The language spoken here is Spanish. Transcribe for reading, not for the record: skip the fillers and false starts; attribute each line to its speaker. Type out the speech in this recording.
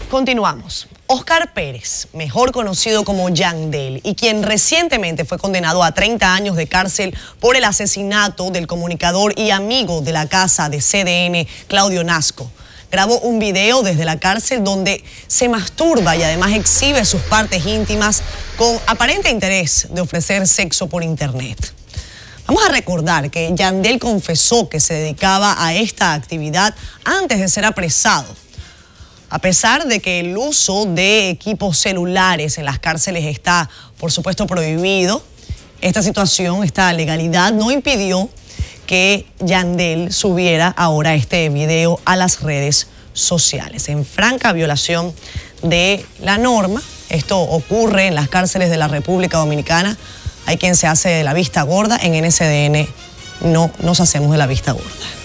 Speaker 1: Continuamos. Oscar Pérez, mejor conocido como Yandel, y quien recientemente fue condenado a 30 años de cárcel por el asesinato del comunicador y amigo de la casa de CDN, Claudio Nasco, grabó un video desde la cárcel donde se masturba y además exhibe sus partes íntimas con aparente interés de ofrecer sexo por internet. Vamos a recordar que Yandel confesó que se dedicaba a esta actividad antes de ser apresado. A pesar de que el uso de equipos celulares en las cárceles está, por supuesto, prohibido, esta situación, esta legalidad, no impidió que Yandel subiera ahora este video a las redes sociales, en franca violación de la norma. Esto ocurre en las cárceles de la República Dominicana. Hay quien se hace de la vista gorda. En NSDN no nos hacemos de la vista gorda.